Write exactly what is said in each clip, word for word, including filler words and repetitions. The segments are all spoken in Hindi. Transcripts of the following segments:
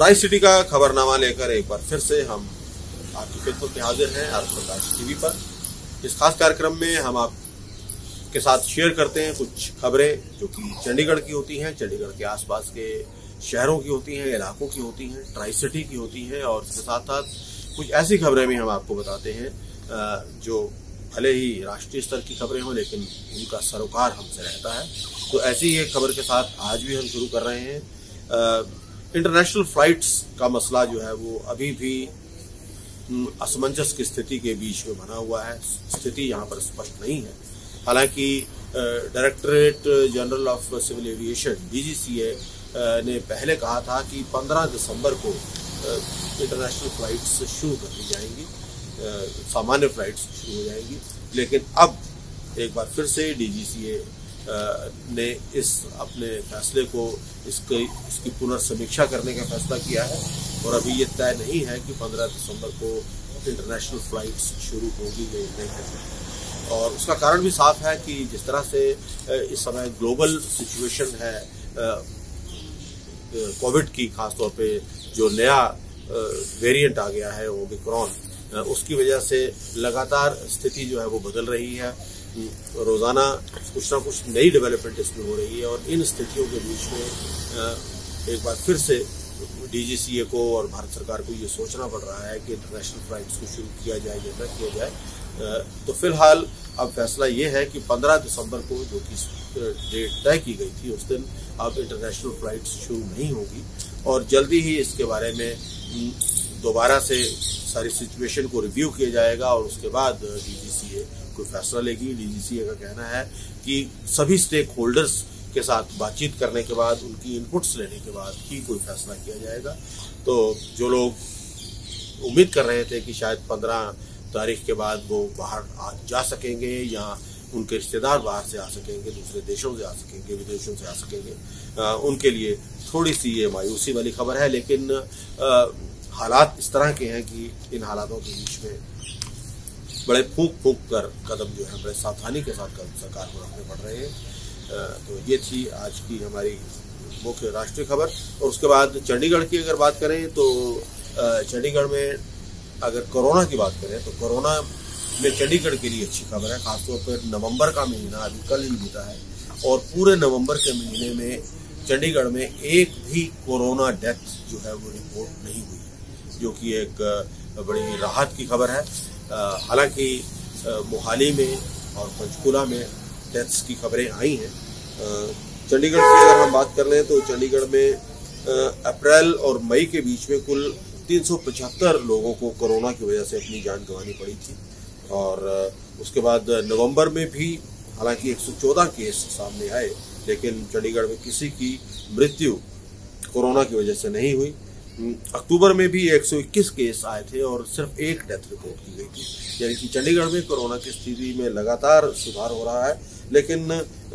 ट्राई सिटी का खबरनामा लेकर एक बार फिर से हम आपकी खिदमत में हाजिर हैं आर प्रकाश टीवी पर। इस खास कार्यक्रम में हम आपके साथ शेयर करते हैं कुछ खबरें जो कि चंडीगढ़ की होती हैं, चंडीगढ़ के आसपास के शहरों की होती हैं, इलाकों की होती हैं, ट्राई सिटी की होती हैं, और इसके साथ साथ कुछ ऐसी खबरें भी हम आपको बताते हैं जो भले ही राष्ट्रीय स्तर की खबरें हों लेकिन उनका सरोकार हमसे रहता है। तो ऐसी ही एक खबर के साथ आज भी हम शुरू कर रहे हैं। इंटरनेशनल फ्लाइट्स का मसला जो है वो अभी भी असमंजस की स्थिति के बीच में बना हुआ है। स्थिति यहाँ पर स्पष्ट नहीं है। हालांकि directorate general of civil aviation D G C A ने पहले कहा था कि पंद्रह दिसंबर को इंटरनेशनल फ्लाइट्स शुरू कर दी जाएंगी, सामान्य फ्लाइट्स शुरू हो जाएंगी, लेकिन अब एक बार फिर से डी जी सी ए ने इस अपने फैसले को इसके इसकी पुनर्समीक्षा करने का फैसला किया है और अभी ये तय नहीं है कि पंद्रह दिसंबर को इंटरनेशनल फ्लाइट्स शुरू होगी या नहीं होगी। और उसका कारण भी साफ है कि जिस तरह से इस समय ग्लोबल सिचुएशन है कोविड की, खासतौर पे जो नया वेरिएंट आ गया है ओमिक्रॉन, उसकी वजह से लगातार स्थिति जो है वो बदल रही है। रोजाना कुछ ना कुछ नई डेवलपमेंट इसमें हो रही है और इन स्थितियों के बीच में एक बार फिर से डी जी सी ए को और भारत सरकार को ये सोचना पड़ रहा है कि इंटरनेशनल फ्लाइट्स को शुरू किया जाए या न किया जाए। तो फिलहाल अब फैसला ये है कि पंद्रह दिसंबर को जो कि डेट तय की गई थी उस दिन अब इंटरनेशनल फ्लाइट्स शुरू नहीं होगी और जल्दी ही इसके बारे में दोबारा से सारी सिचुएशन को रिव्यू किया जाएगा और उसके बाद डी जी सी ए कोई फैसला लेगी। डी जी सी ए का कहना है कि सभी स्टेक होल्डर्स के साथ बातचीत करने के बाद, उनकी इनपुट्स लेने के बाद ही कोई फैसला किया जाएगा। तो जो लोग उम्मीद कर रहे थे कि शायद पंद्रह तारीख के बाद वो बाहर आ जा सकेंगे या उनके रिश्तेदार बाहर से आ सकेंगे, दूसरे देशों से आ सकेंगे, विदेशों से आ सकेंगे, आ, उनके लिए थोड़ी सी ये मायूसी वाली खबर है। लेकिन आ, हालात इस तरह के हैं कि इन हालातों के बीच में बड़े फूंक फूंक कर कदम जो है बड़े सावधानी के साथ कदम सरकार को रखने पड़ रहे हैं। तो ये थी आज की हमारी मुख्य राष्ट्रीय खबर। और उसके बाद चंडीगढ़ की अगर बात करें तो चंडीगढ़ में अगर कोरोना की बात करें तो कोरोना में चंडीगढ़ के लिए अच्छी खबर है। खासतौर पर नवंबर का महीना अभी कल ही बीता है और पूरे नवंबर के महीने में चंडीगढ़ में एक भी कोरोना डेथ जो है वो रिपोर्ट नहीं हुई है, जो कि एक बड़ी राहत की खबर है। हालांकि मोहाली में और पंचकुला में डेथ्स की खबरें आई हैं। चंडीगढ़ की अगर हम बात कर लें तो चंडीगढ़ में अप्रैल और मई के बीच में कुल तीन सौ पचहत्तर लोगों को कोरोना की वजह से अपनी जान गंवानी पड़ी थी और उसके बाद नवंबर में भी हालांकि एक सौ चौदह केस सामने आए, लेकिन चंडीगढ़ में किसी की मृत्यु कोरोना की वजह से नहीं हुई। अक्टूबर में भी एक सौ इक्कीस केस आए थे और सिर्फ एक डेथ रिपोर्ट की गई थी, यानी कि चंडीगढ़ में कोरोना की स्थिति में लगातार सुधार हो रहा है। लेकिन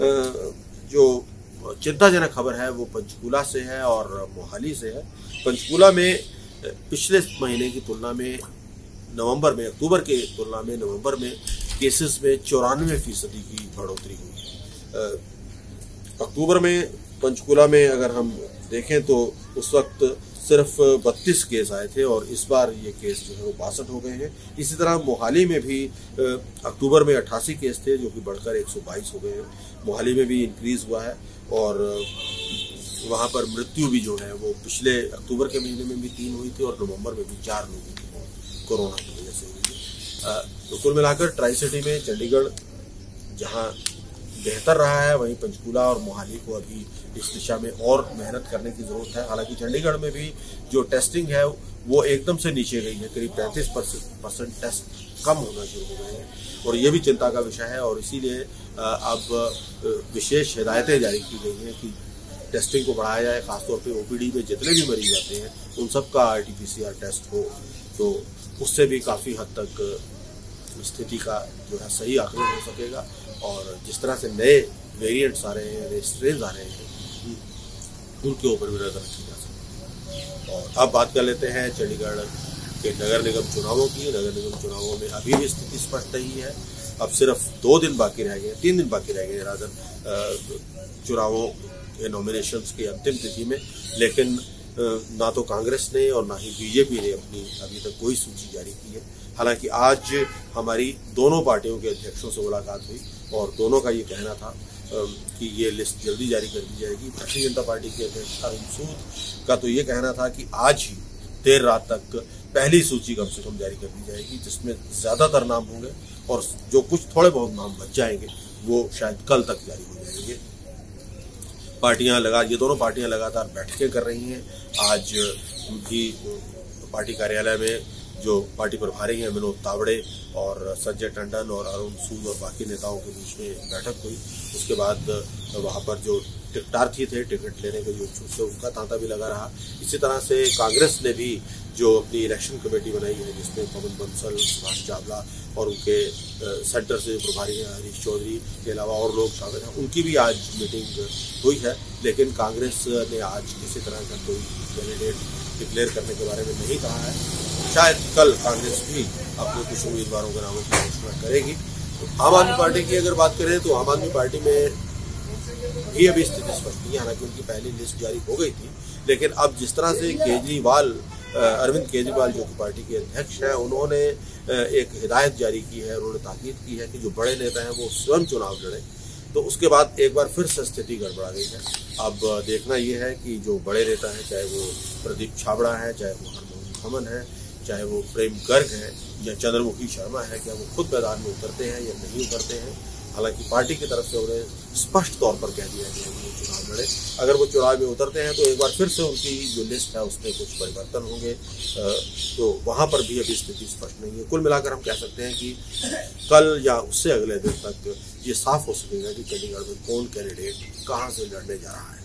जो चिंताजनक खबर है वो पंचकुला से है और मोहाली से है। पंचकुला में पिछले महीने की तुलना में नवंबर में, अक्टूबर के तुलना में नवंबर में केसेस में चौरानवे फीसदी की बढ़ोतरी हुई। अक्टूबर में पंचकुला में अगर हम देखें तो उस वक्त सिर्फ बत्तीस केस आए थे और इस बार ये केस जो है वो बासठ हो गए हैं। इसी तरह मोहाली में भी अक्टूबर में अट्ठासी केस थे जो कि बढ़कर एक सौ बाईस हो गए हैं। मोहाली में भी इंक्रीज हुआ है और वहाँ पर मृत्यु भी जो है वो पिछले अक्टूबर के महीने में भी तीन हुई थी और नवंबर में भी चार लोगों की मौत कोरोना की वजह से हुई थी। तो कुल मिलाकर ट्राई सिटी में चंडीगढ़ जहाँ बेहतर रहा है, वहीं पंचकुला और मोहाली को अभी इस दिशा में और मेहनत करने की जरूरत है। हालांकि चंडीगढ़ में भी जो टेस्टिंग है वो एकदम से नीचे गई है, करीब पैंतीस परसेंट टेस्ट कम होना शुरू हो गए हैं और ये भी चिंता का विषय है और इसीलिए अब विशेष हिदायतें जारी की गई हैं कि टेस्टिंग को बढ़ाया जाए। खासतौर पे ओ पी डी में जितने भी मरीज आते हैं उन सब का R T P C R test हो, तो उससे भी काफ़ी हद तक स्थिति का जो है सही आकलन हो सकेगा। और जिस तरह से नए वेरिएंट्स आ रहे हैं, नए स्ट्रेन आ रहे हैं, उनके ऊपर भी नजर रखी जा सकती है। और अब बात कर लेते हैं चंडीगढ़ के नगर निगम चुनावों की। नगर निगम चुनावों में अभी भी स्थिति स्पष्ट नहीं है। अब सिर्फ दो दिन बाकी रह गए, तीन दिन बाकी रह गए राजन चुनावों के नॉमिनेशंस की अंतिम तिथि में, लेकिन ना तो कांग्रेस ने और ना ही बीजेपी ने अपनी अभी तक कोई सूची जारी की है। हालांकि आज हमारी दोनों पार्टियों के अध्यक्षों से मुलाकात हुई और दोनों का ये कहना था कि ये लिस्ट जल्दी जारी कर दी जाएगी। भारतीय जनता पार्टी के अध्यक्ष अरुण सूद का तो ये कहना था कि आज ही देर रात तक पहली सूची कम से कम जारी कर दी जाएगी, जिसमें ज्यादातर नाम होंगे और जो कुछ थोड़े बहुत नाम बच जाएंगे वो शायद कल तक जारी हो जाएंगे। पार्टियां लगा ये दोनों पार्टियां लगातार बैठकें कर रही हैं। आज भी पार्टी कार्यालय में जो पार्टी प्रभारी हैं विनोद तावड़े और संजय टंडन और अरुण सूद और बाकी नेताओं के बीच में बैठक हुई। उसके बाद वहां पर जो टिकटार्थी थे, टिकट लेने के जो इच्छुक थे, उनका तांता भी लगा रहा। इसी तरह से कांग्रेस ने भी जो अपनी इलेक्शन कमेटी बनाई है, जिसमें पवन बंसल, सुभाष चावला और उनके सेंटर से प्रभारी हैं हरीश चौधरी के अलावा और लोग शामिल हैं, उनकी भी आज मीटिंग हुई है। लेकिन कांग्रेस ने आज किसी तरह का कोई कैंडिडेट डिक्लेयर करने के बारे में नहीं कहा है। शायद कल कांग्रेस भी अपने कुछ उम्मीदवारों के नामों की घोषणा करेगी। आम आदमी पार्टी की अगर बात करें तो आम आदमी पार्टी में भी अभी स्थिति स्पष्ट नहीं है। हालांकि उनकी पहली लिस्ट जारी हो गई थी, लेकिन अब जिस तरह से केजरीवाल अरविंद केजरीवाल जो कि पार्टी के अध्यक्ष हैं, उन्होंने एक हिदायत जारी की है, उन्होंने ताकीद की है कि जो बड़े नेता हैं वो स्वयं चुनाव लड़ें, तो उसके बाद एक बार फिर से स्थिति गड़बड़ा गई है। अब देखना यह है कि जो बड़े नेता हैं, चाहे वो प्रदीप छाबड़ा है, चाहे वो हरमोहन खमन है, चाहे वो प्रेम गर्ग है या चंद्रमुखी शर्मा है, क्या वो खुद मैदान में उतरते हैं या नहीं उतरते हैं। हालांकि पार्टी की तरफ से उन्हें स्पष्ट तौर पर कह दिया गया कि वो चुनाव लड़े। अगर वो चुनाव में उतरते हैं तो एक बार फिर से उनकी जो लिस्ट है उसमें कुछ परिवर्तन होंगे, तो वहां पर भी अभी स्थिति स्पष्ट नहीं है। कुल मिलाकर हम कह सकते हैं कि कल या उससे अगले दिन तक ये साफ हो सकेगा कि चंडीगढ़ में कौन कैंडिडेट कहां से लड़ने जा रहा है।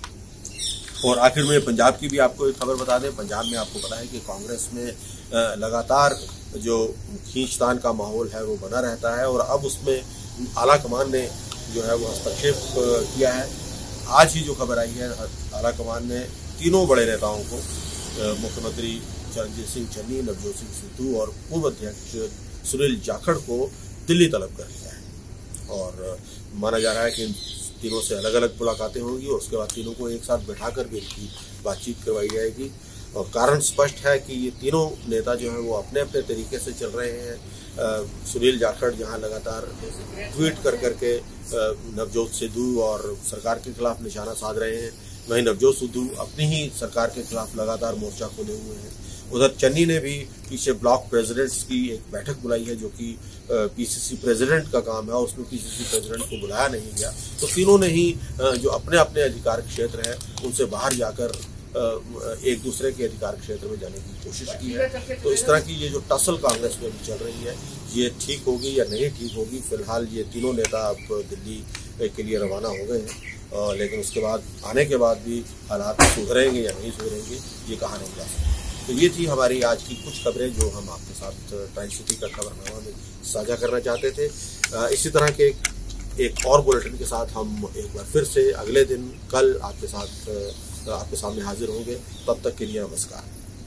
और आखिर में पंजाब की भी आपको एक खबर बता दें। पंजाब में आपको पता है कि कांग्रेस में लगातार जो खींचतान का माहौल है वो बना रहता है और अब उसमें आला कमान ने जो है वो हस्तक्षेप किया है। आज ही जो खबर आई है, आला कमान ने तीनों बड़े नेताओं को, मुख्यमंत्री चरणजीत सिंह चन्नी, नवजोत सिंह सिद्धू और पूर्व अध्यक्ष सुनील जाखड़ को दिल्ली तलब कर लिया है और माना जा रहा है कि इन तीनों से अलग अलग मुलाकातें होंगी और उसके बाद तीनों को एक साथ बैठाकर भी इनकी बातचीत करवाई जाएगी। और कारण स्पष्ट है कि ये तीनों नेता जो हैं वो अपने अपने तरीके से चल रहे हैं। सुनील जाखड़ जहां लगातार ट्वीट कर करके नवजोत सिद्धू और सरकार के खिलाफ निशाना साध रहे हैं, वहीं नवजोत सिद्धू अपनी ही सरकार के खिलाफ लगातार मोर्चा खोले हुए हैं। उधर चन्नी ने भी पीछे ब्लॉक प्रेसिडेंट्स की एक बैठक बुलाई है, जो कि पीसीसी प्रेसिडेंट का काम है और उसमें पीसीसी प्रेसिडेंट को बुलाया नहीं गया। तो तीनों ने ही जो अपने अपने अधिकार क्षेत्र है उनसे बाहर जाकर एक दूसरे के अधिकार क्षेत्र में जाने की कोशिश की है। तो इस तरह की ये जो टसल कांग्रेस में भी चल रही है, ये ठीक होगी या नहीं ठीक होगी। फिलहाल ये तीनों नेता अब दिल्ली के लिए रवाना हो गए हैं, लेकिन उसके बाद आने के बाद भी हालात सुधरेंगे या नहीं सुधरेंगे ये कहा नहीं जा सकता। तो ये थी हमारी आज की कुछ खबरें जो हम आपके साथ टाइम सिटी का खबरनामा में साझा करना चाहते थे। इसी तरह के एक और बुलेटिन के साथ हम एक बार फिर से अगले दिन कल आपके साथ आपके सामने हाजिर होंगे। तब तक के लिए नमस्कार।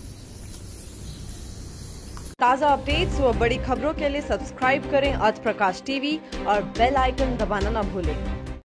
ताज़ा अपडेट्स व बड़ी खबरों के लिए सब्सक्राइब करें आज प्रकाश टीवी और बेल आइकन दबाना न भूलें।